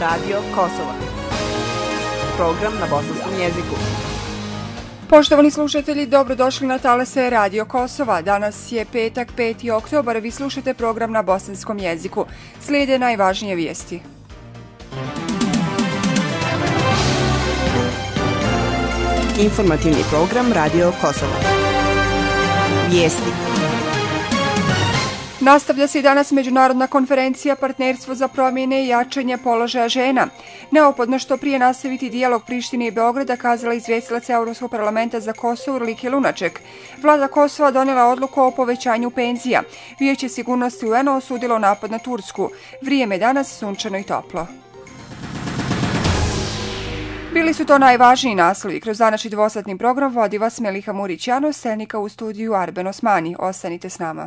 Radio Kosovo. Program na bosanskom jeziku. Poštovani slušatelji, dobrodošli na talase Radio Kosova. Danas je petak, 5. oktobar, vi slušate program na bosanskom jeziku. Slijede najvažnije vijesti. Informativni program Radio Kosovo. Vijesti. Nastavlja se i danas međunarodna konferencija Partnerstvo za promjene i jačanje položaja žena. Neophodno što prije nastaviti dijalog Prištine i Beograda, kazala izvjestilac Europskog parlamenta za Kosovo Urlike Lunaček. Vlada Kosova donijela odluku o povećanju penzija. Vijeće sigurnosti UN-a osudilo napad na Tursku. Vrijeme danas sunčano i toplo. Bili su to najvažniji naslovi. Kroz današnji dvosatni program vodi vas Meliha Murić-Janos, tehnika u studiju Arben Osmani. Ostanite s nama.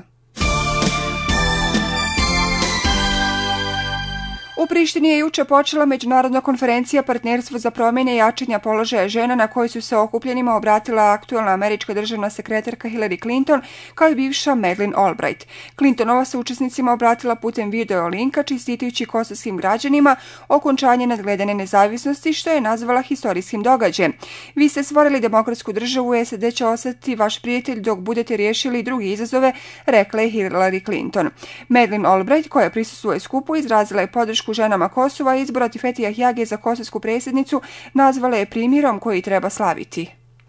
U Prištini je juče počela međunarodna konferencija Partnerstvo za promjene i jačanja položaja žena, na kojoj su se okupljenima obratila aktualna američka državna sekretarka Hillary Clinton kao i bivša Madeleine Albright. Clintonova se učesnicima obratila putem video linka, čestitajući kosovskim građanima okončanje nadgledane nezavisnosti, što je nazvala historijskim događajem. Vi ste stvorili demokratsku državu, SAD će ostati vaš prijatelj dok budete riješili drugi izazove, rekla je Hillary Clinton. Madeleine Albright, koja prisustvuje skupu, izrazila je podršku ženama Kosova, izbor Atifetija Hjage za kosovsku predsjednicu nazvala je primjerom koji treba slaviti.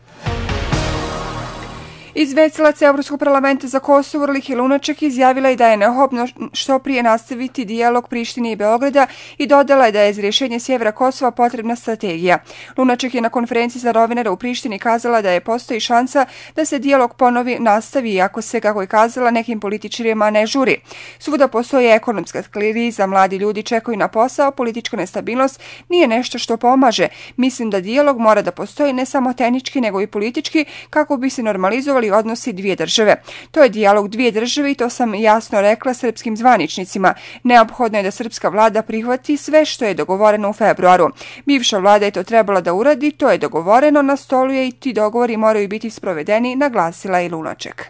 Izvjestilac Europskog parlamenta za Kosovo Urlike Lunaček izjavila je da je neophodno što prije nastaviti dijalog Prištine i Beograda i dodala je da je za rješenje sjevera Kosova potrebna strategija. Lunaček je na konferenciji za novinare u Prištini kazala da postoji šansa da se dijalog ponovi nastavi, iako se, kako je kazala, nekim političarima ne žuri. Svuda postoji ekonomska kriza, mladi ljudi čekaju na posao, politička nestabilnost nije nešto što pomaže. Mislim da dijalog mora da postoji ne samo tehnički nego i politički kako bi se normalizovali odnosi dvije države. To je dijalog dvije države i to sam jasno rekla srpskim zvaničnicima. Neophodno je da srpska vlada prihvati sve što je dogovoreno u februaru. Bivša vlada je to trebala da uradi, to je dogovoreno, na stolu je i ti dogovori moraju biti sprovedeni, naglasila je Lunaček.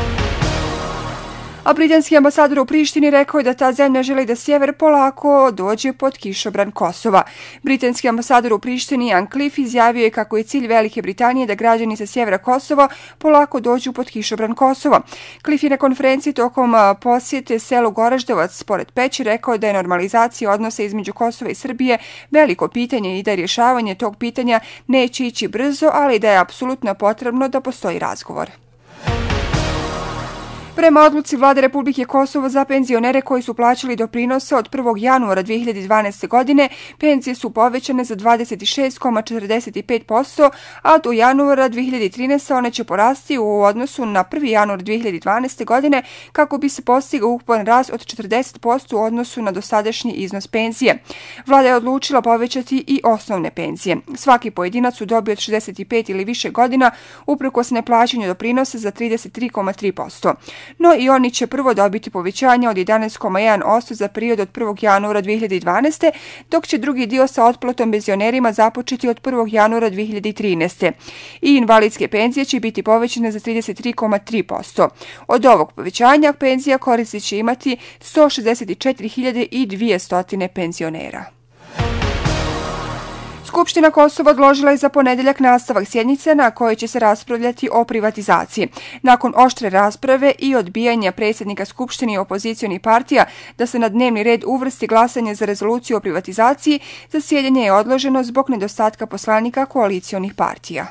A britanski ambasador u Prištini rekao je da ta zemlja želi da sjever polako dođe pod kišobran Kosova. Britanski ambasador u Prištini Ian Cliff izjavio je kako je cilj Velike Britanije da građani sa sjevera Kosova polako dođu pod kišobran Kosova. Cliff je na konferenciji tokom posjete selu Goraždevac pored Peći rekao da je normalizacija odnosa između Kosova i Srbije veliko pitanje i da rješavanje tog pitanja neće ići brzo, ali da je apsolutno potrebno da postoji razgovor. Prema odluci Vlade Republike Kosovo za penzionere koji su plaćali doprinose od 1. januara 2012. godine, penzije su povećane za 26,45%, a do januara 2013. one će porasti u odnosu na 1. januar 2012. godine kako bi se postigao ukupan rast od 40% u odnosu na dosadašnji iznos penzije. Vlada je odlučila povećati i osnovne penzije. Svaki pojedinac u dobi od 65 ili više godina uprkos neplaćanju doprinose za 33,3%. No i oni će prvo dobiti povećanje od 11,1% za period od 1. januara 2012. dok će drugi dio sa otplatom penzionerima započeti od 1. januara 2013. I invalidske penzije će biti povećane za 33,3%. Od ovog povećanja penzija koristit će imati 164.200 penzionera. Skupština Kosova odložila je za ponedjeljak nastavak sjednice na kojoj će se raspravljati o privatizaciji. Nakon oštre rasprave i odbijanja predsjednika Skupštine i opozicionih partija da se na dnevni red uvrsti glasanje za rezoluciju o privatizaciji, zasjedanje je odloženo zbog nedostatka poslanika koalicionih partija.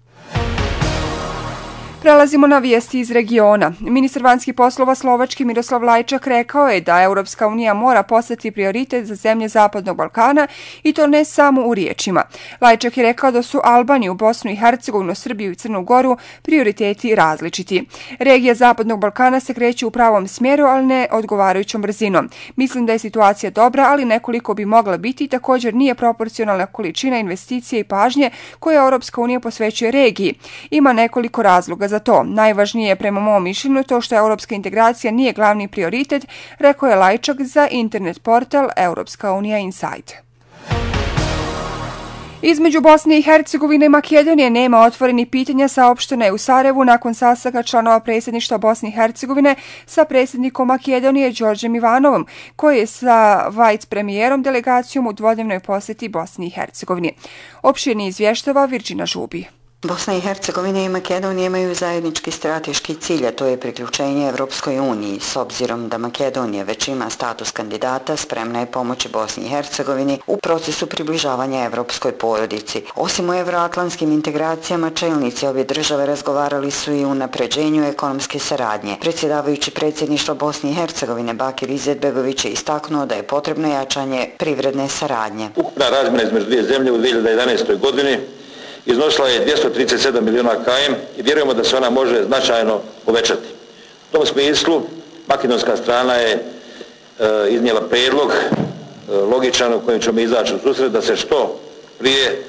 Prelazimo na vijesti iz regiona. Ministar vanjskih poslova Slovački Miroslav Lajčak rekao je da Europska unija mora postati prioritet za zemlje Zapadnog Balkana i to ne samo u riječima. Lajčak je rekao da su Albaniju, Bosnu i Hercegovinu, Srbiju i Crnu Goru prioriteti različiti. Regija Zapadnog Balkana se kreće u pravom smjeru, ali ne odgovarajućom brzinom. Mislim da je situacija dobra, ali nekoliko bi mogla biti i također nije proporcionalna količina investicije i pažnje koje Europska unija posvećuje regiji. Ima nekoliko razloga za to. Najvažnije je prema mom mišljenju to što europska integracija nije glavni prioritet, rekao je Lajčak za internet portal Europska unija Insight. Između Bosne i Hercegovine i Makedonije nema otvorenih pitanja, saopšteno je u Sarajevu nakon sastanka članova predsjedništva Bosne i Hercegovine sa predsjednikom Makedonije Đorđem Ivanovom, koji je sa vice premijerom delegacijom u dvodnevnoj posjeti Bosni i Hercegovini. Opširni izvještava Virđina Žubi. Bosna i Hercegovina i Makedonija imaju zajednički strateški cilj, a to je priključenje Evropskoj uniji. S obzirom da Makedonija već ima status kandidata, spremna je pomoći Bosni i Hercegovini u procesu približavanja evropskoj porodici. Osim u evroatlantskim integracijama, čelnici obje države razgovarali su i u unapređenju ekonomske saradnje. Predsjedavajući predsjedništva Bosne i Hercegovine Bakir Izetbegović je istaknuo da je potrebno jačanje privredne saradnje. Ukupna razmjena između dvije zemlje u 2011. godini iznosila je 237 milijuna km i vjerujemo da se ona može značajno povećati. U tom smislu makedonska strana je iznijela prijedlog logičan u kojem ćemo izaći u susret da se što prije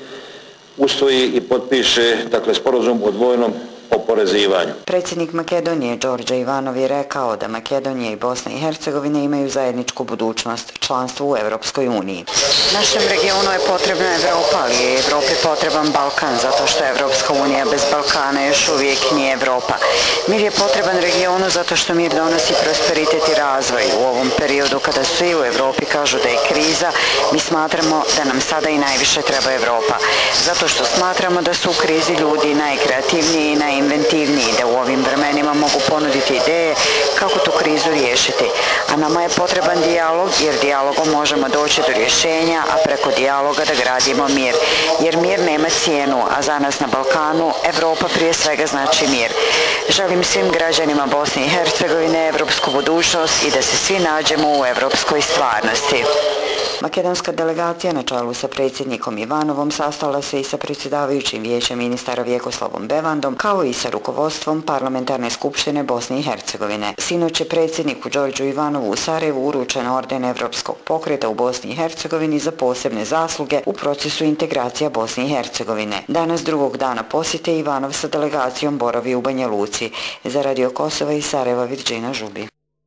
usvoji i potpiše sporazum o dvojnom oporezivanju. Predsjednik Makedonije Đorđe Ivanov je rekao da Makedonija i Bosna i Hercegovina imaju zajedničku budućnost, članstvo u Evropskoj uniji. Našem regionu je potrebna Evropa, ali je Evropi potreban Balkan, zato što Evropska unija bez Balkana još uvijek nije Evropa. Mir je potreban regionu zato što mir donosi prosperitet i razvoj. U ovom periodu kada svi u Evropi kažu da je kriza, mi smatramo da nam sada i najviše treba Evropa. Zato što smatramo da su u krizi ljudi najkreativniji i najinventivniji, da u ovim vremenima mogu ponuditi ideje kako tu krizu riješiti. A nama je potreban dijalog, jer dijalogom možemo doći do rješenja, a preko dijaloga da gradimo mir. Jer mir nema cijenu, a za nas na Balkanu Evropa prije svega znači mir. Želim svim građanima Bosne i Hercegovine evropsku budućnost i da se svi nađemo u evropskoj stvarnosti. Makedonska delegacija na čelu sa predsjednikom Ivanovom sastala se i sa predsjedavajućim vijećem ministara Vjekoslavom Bevandom, kao i sa rukovodstvom Parlamentarne skupštine Bosne i Hercegovine. Sinoć je predsjedniku Đorđu Ivanovu u Sarajevu uručen orden Evropskog pokreta u Bosni i Hercegovini za posebne zasluge u procesu integracija Bosne i Hercegovine. Danas, drugog dana posjete, Ivanov sa delegacijom boravi u Banja Luci. Za Radio Kosova i Sarajeva, Virđina Žubi.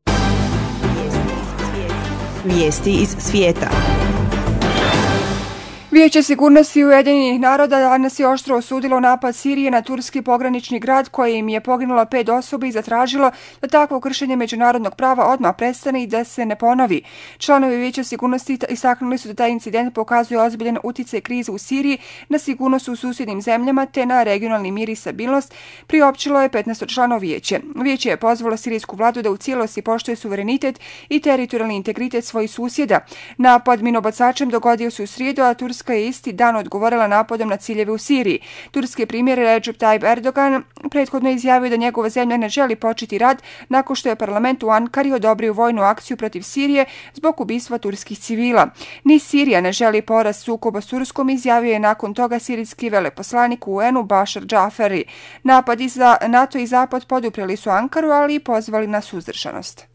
Vijesti iz svijeta. Vijeće sigurnosti Ujedinjenih naroda danas je oštro osudilo napad Sirije na turski pogranični grad kojim je poginulo 5 osoba i zatražilo da takvo kršenje međunarodnog prava odmah prestane i da se ne ponovi. Članovi Vijeća sigurnosti istaknuli su da taj incident pokazuje ozbiljan utjecaj krize u Siriji na sigurnost u susjednim zemljama te na regionalni mir i stabilnost, priopćilo je 15 članova vijeće. Vijeće je pozvalo sirijsku vladu da u cijelosti poštuje suverenitet i teritorijalni integritet svojih susjeda. Napad minobacačem dogodio se u srijedu, a Turska je isti dan odgovorila napadom na ciljeve u Siriji. Turski premijer Recep Tayyip Erdogan prethodno izjavio da njegova zemlja ne želi početi rat nakon što je parlament u Ankari odobrio vojnu akciju protiv Sirije zbog ubistva turskih civila. Ni Sirija ne želi porast sukoba s Turskom, izjavio je nakon toga sirijski veleposlanik u UN-u Bashar Džaferi. Napadi za NATO i Zapad podupreli su Ankaru, ali i pozvali na suzdržanost.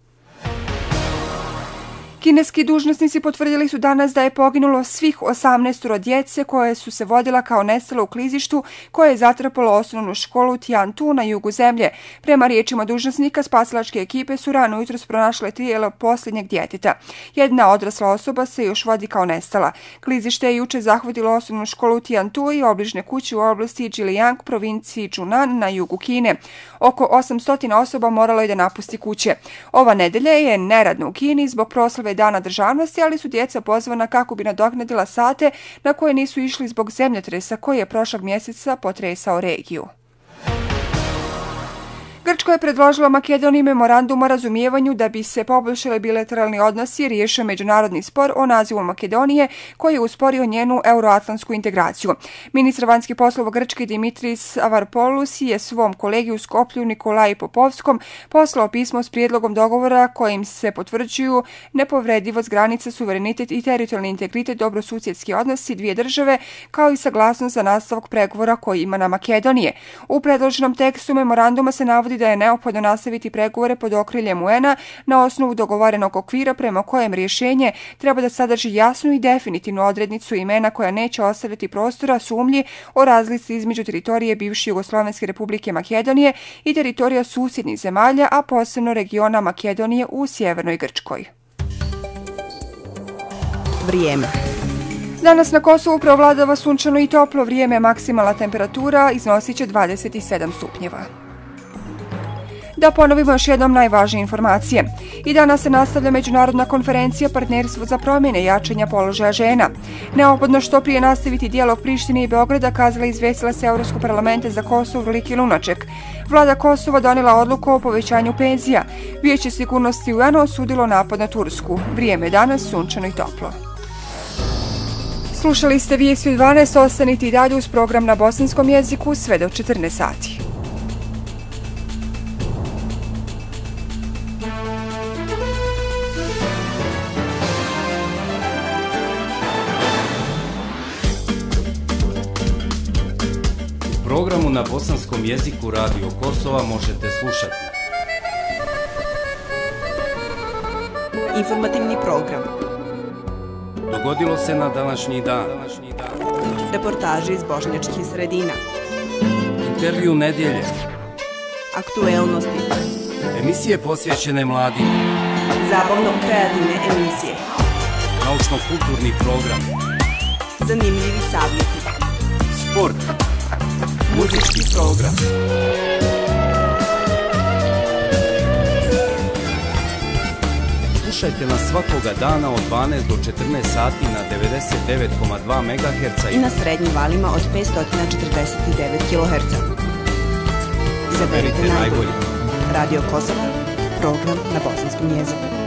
Kineski dužnosnici potvrdili su danas da je poginulo svih 18 djece koje su se vodila kao nestale u klizištu koje je zatrpalo osnovnu školu Tiantu na jugu zemlje. Prema riječima dužnosnika, spasilačke ekipe su rano jutros pronašle tijelo posljednjeg djeteta. Jedna odrasla osoba se još vodi kao nestala. Klizište je juče zahvatilo osnovnu školu Tiantu i obližne kuće u oblasti Zhejiang, provinciji Zhunan na jugu Kine. Oko 800 osoba moralo je da napusti kuće. Ova nedelja je neradna u Kini zbog proslave Dana državnosti, ali su djeca pozvana kako bi nadoknadila sate na koje nisu išli zbog zemljotresa koji je prošlog mjeseca potresao regiju. Grčka je predložila Makedoniji memorandum o razumijevanju da bi se poboljšali bilateralni odnosi i riješio međunarodni spor o nazivu Makedonije koji je usporio njenu euroatlantsku integraciju. Ministar vanjskih poslova Grčke Dimitris Avramopoulos je svom kolegi u Skoplju Nikolaji Popovskom poslao pismo s prijedlogom dogovora kojim se potvrđuju nepovredivost granica, suverenitet i teritorijalni integritet, dobrosusjedski odnosi dvije države, kao i saglasnost za nastavak pregovora koji ima na Makedonije. U predloženom tekstu memoranduma se navodi da je neophodno nastaviti pregovore pod okriljem UN-a na osnovu dogovorenog okvira prema kojem rješenje treba da sadrži jasnu i definitivnu odrednicu imena koja neće ostaviti prostora sumnji o razlici između teritorije bivše Jugoslovenske republike Makedonije i teritorija susjednih zemalja, a posebno regiona Makedonije u sjevernoj Grčkoj. Vrijeme. Danas na Kosovu preovladava sunčano i toplo vrijeme, maksimalna temperatura iznosit će 27 stupnjeva. Da ponovimo još jednom najvažnije informacije. I danas se nastavlja međunarodna konferencija Partnerstvo za promjene i jačanja položaja žena. Neophodno što prije nastaviti dijalog Prištine i Beograda, kazala i izvestila se Evropskog parlamenta za Kosovo Veliki Lunaček. Vlada Kosova donijela odluku o povećanju penzija. Vijeće sigurnosti UN osudilo napad na Tursku. Vrijeme je danas sunčano i toplo. Slušali ste vijesti u 12, ostanite i dalje uz program na bosanskom jeziku sve do 14 sati. U programu na bosanskom jeziku Radio Kosova možete slušati Informativni program. Dogodilo se na današnji dan. Reportaže iz bošnjačkih sredina. Intervju nedjelje. Aktuelnosti. Emisije posvećene mladima. Zabavno-kreativne emisije. Naučno-kulturni program. Zanimljivi savjeti. Sport. Muzički program. Slušajte nas svakoga dana od 12 do 14 sati na 99,2 MHz i na srednjim valima od 549 kHz. Izaberite najbolje. Radio Kosovo, program na bosanskom jeziku.